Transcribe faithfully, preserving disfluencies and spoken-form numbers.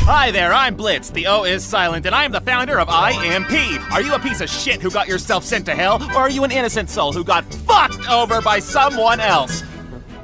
Hi there, I'm Blitz. The O is silent, and I am the founder of I M P. Are you a piece of shit who got yourself sent to hell, or are you an innocent soul who got fucked over by someone else?